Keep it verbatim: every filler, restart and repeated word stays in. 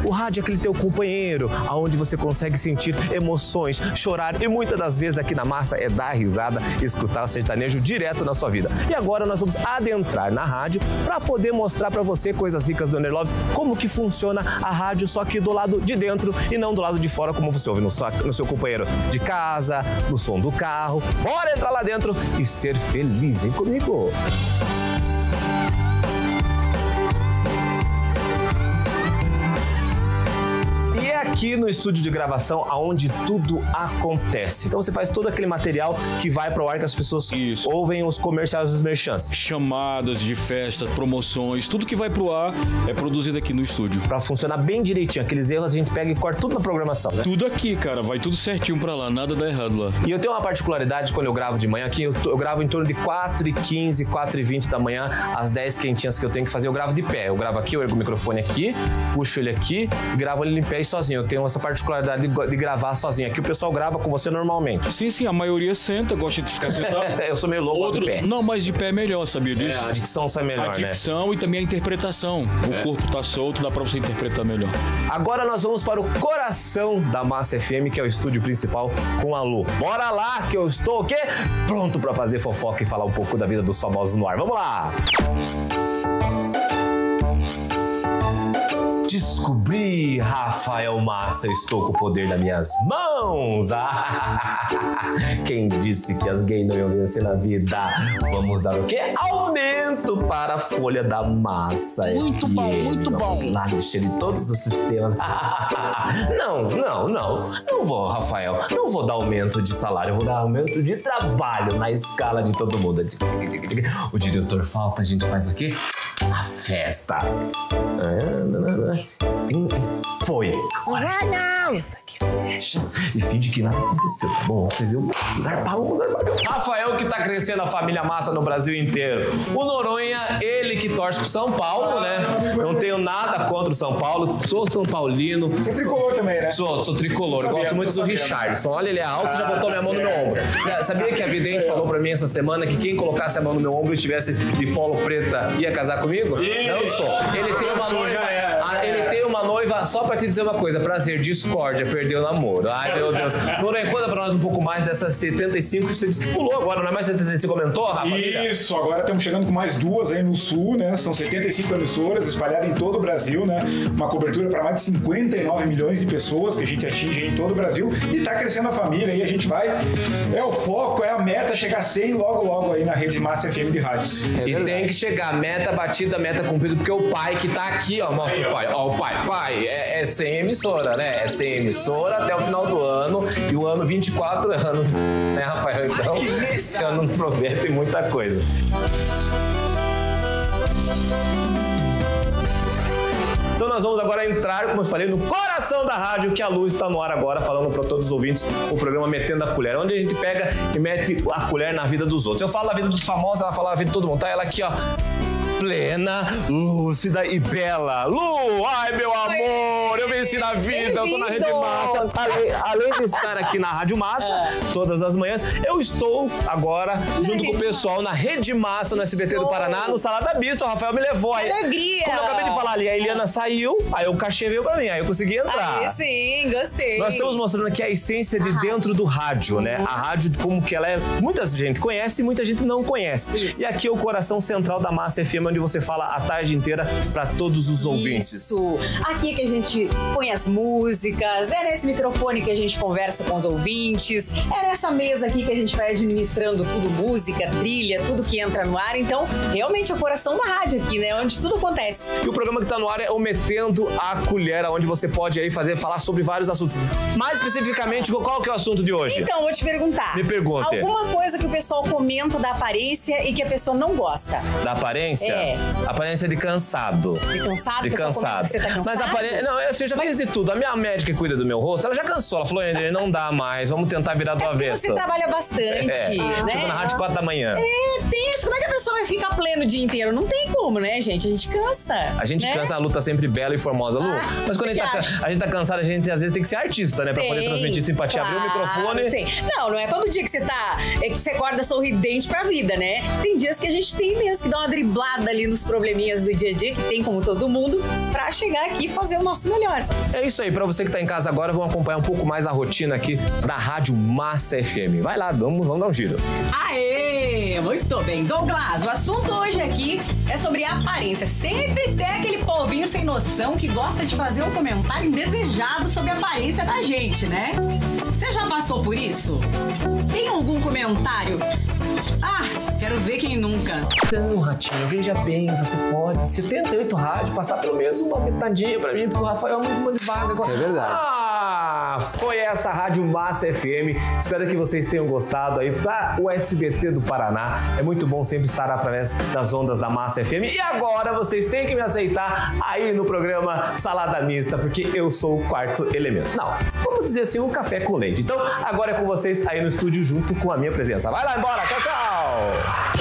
O rádio é aquele teu companheiro, aonde você consegue sentir emoções, chorar e muitas das vezes aqui na Massa é dar risada, escutar o sertanejo direto na sua vida. E agora nós vamos adentrar na rádio para poder mostrar para você, coisas ricas do Underlove, como que funciona a rádio, só que do lado de dentro e não do lado de fora, como você ouve no seu, no seu companheiro de casa, no som do carro. Bora entrar lá dentro e ser feliz, hein, comigo? Aqui no estúdio de gravação, aonde tudo acontece. Então você faz todo aquele material que vai pro ar, que as pessoas Isso. ouvem os comerciais dos merchants. Chamadas de festa, promoções, tudo que vai pro ar é produzido aqui no estúdio. Pra funcionar bem direitinho, aqueles erros a gente pega e corta tudo na programação, né? Tudo aqui, cara, vai tudo certinho pra lá, nada dá errado lá. E eu tenho uma particularidade quando eu gravo de manhã, aqui eu, eu gravo em torno de quatro e quinze, quatro e vinte da manhã, as dez quentinhas que eu tenho que fazer, eu gravo de pé. Eu gravo aqui, eu ergo o microfone aqui, puxo ele aqui, gravo ele em pé e sozinho. Eu tenho essa particularidade de, de gravar sozinho. Aqui o pessoal grava com você normalmente. Sim, sim, a maioria senta, gosta de ficar sentado. Eu sou meio louco. Outros, de pé. Não, mas de pé é melhor, sabia disso? É, a dicção sai melhor, a né? A dicção e também a interpretação. É. O corpo tá solto, dá pra você interpretar melhor. Agora nós vamos para o coração da Massa F M, que é o estúdio principal com a Lu. Bora lá, que eu estou o quê? Pronto pra fazer fofoca e falar um pouco da vida dos famosos no ar. Vamos lá! Descobri, Rafael Massa, eu estou com o poder nas minhas mãos. Ah, quem disse que as gays não iam vencer na vida? Vamos dar o quê? Aumento para a folha da Massa. Muito F M. Bom, muito Vamos bom. Vamos lá mexer em todos os sistemas. Não, não, não. Não vou, Rafael. Não vou dar aumento de salário. Eu vou dar aumento de trabalho na escala de todo mundo. O diretor falta, a gente faz o quê? A festa. Foi. Agora não. E finge que nada aconteceu, tá bom? Você viu? Zarpar, vamos zarpar. Rafael, que tá crescendo a família Massa no Brasil inteiro. O Noronha, ele que torce pro São Paulo, né? Não tenho nada contra o São Paulo. Sou São Paulino. Você é tricolor também, né? Sou, sou tricolor. Sabia, Gosto muito do Richardson. Olha, ele é alto e ah, já botou minha mão no meu ombro. Sabia que a vidente falou pra mim essa semana que quem colocasse a mão no meu ombro e tivesse de polo preta ia casar comigo? Isso. Não sou. Ele tem uma noiva. Ele tem uma noiva, só pra te dizer uma coisa, prazer, discórdia, perdeu o namoro. Ai, meu Deus. Noronha, conta pra nós um pouco mais dessas setenta e cinco, você disse que pulou agora, não é mais setenta e cinco, aumentou, Rafa? Isso, agora estamos chegando com mais duas aí no sul, né? São setenta e cinco emissoras espalhadas em todo o Brasil, né? Uma cobertura para mais de cinquenta e nove milhões de pessoas que a gente atinge em todo o Brasil e tá crescendo a família e a gente vai, é o foco, é a meta chegar a cem logo logo aí na rede Massa F M de rádios. É e tem que chegar, meta batida, meta cumprida, porque o pai que tá aqui, ó, mostra aí, o pai, ó, o pai, pai, é, é sem emissora, né? É sem emissora até o final do ano e o ano vinte e quatro anos, né, Rafael? Então, esse ano não promete muita coisa. Então nós vamos agora entrar, como eu falei, no coração da rádio, que a Lu está no ar agora, falando para todos os ouvintes o programa Metendo a Colher, onde a gente pega e mete a colher na vida dos outros. Eu falo a vida dos famosos, ela fala a vida de todo mundo, tá? Ela aqui, ó, plena, lúcida e bela. Lu, ai meu amor, eu venci na vida, eu tô na Rede Massa. Além, além de estar aqui na Rádio Massa, é. todas as manhãs, eu estou agora junto com o pessoal na Rede Massa, no S B T do Paraná, no Salada Mista. O Rafael me levou aí. Alegria! Como eu acabei de falar ali, a Eliana saiu, aí o cachê veio pra mim, aí eu consegui entrar. Aí sim, gostei. Nós estamos mostrando aqui a essência de dentro do rádio, né? A rádio, como que ela é, muita gente conhece e muita gente não conhece. Isso. E aqui é o coração central da Massa F M, onde você fala a tarde inteira para todos os ouvintes. Isso. Aqui que a gente põe as músicas, é nesse microfone que a gente conversa com os ouvintes, é nessa mesa aqui que a gente vai administrando tudo, música, trilha, tudo que entra no ar. Então, realmente é o coração da rádio aqui, né? Onde tudo acontece. E o programa que tá no ar é o Metendo a Colher, onde você pode aí fazer, falar sobre vários assuntos. Mais especificamente, qual que é o assunto de hoje? Então, vou te perguntar. Me pergunte. Alguma coisa que o pessoal comenta da aparência e que a pessoa não gosta? Da aparência? É. Aparência de cansado. De cansado? De cansado. Você tá cansado? Mas aparência... Não, assim, eu já Mas... fiz de tudo. A minha médica que cuida do meu rosto, ela já cansou. Ela falou, não dá mais, vamos tentar virar do é avesso. Você trabalha bastante, é. né? Chegou na rádio quatro da manhã. É, tem isso. Como é que a pessoa vai ficar pleno o dia inteiro? Não tem como, né, gente? A gente cansa. A gente né? cansa, a Lu tá sempre bela e formosa, Lu. Ah, mas quando a gente, tá, a gente tá cansado, a gente às vezes tem que ser artista, né? Pra tem, poder transmitir simpatia. Claro, abrir o microfone. Tem. Não, não é todo dia que você tá... É que você acorda sorridente pra vida, né? Tem dias que a gente tem mesmo que dar uma driblada ali nos probleminhas do dia a dia, que tem como todo mundo, pra chegar aqui e fazer o nosso melhor. É isso aí, pra você que tá em casa agora, vamos acompanhar um pouco mais a rotina aqui da Rádio Massa F M. Vai lá, vamos, vamos dar um giro. Aê! Muito bem. Douglas, o assunto hoje aqui é sobre aparência. Sempre tem aquele povinho sem noção que gosta de fazer um comentário indesejado sobre a aparência da gente, né? Você já passou por isso? Tem algum comentário? Ah, quero ver quem nunca. Então, Ratinho, veja bem, você pode, setenta e oito rádio, passar pelo menos uma metadinha pra mim, porque o Rafael é muito devagar agora. É verdade. Ah, foi essa Rádio Massa F M. Espero que vocês tenham gostado aí para o S B T do Paraná. É muito bom sempre estar através das ondas da Massa F M. E agora vocês têm que me aceitar aí no programa Salada Mista, porque eu sou o quarto elemento. Não, vamos dizer assim, um café com leite. Então, agora é com vocês aí no estúdio junto com a minha presença. Vai lá embora, tchau, tchau!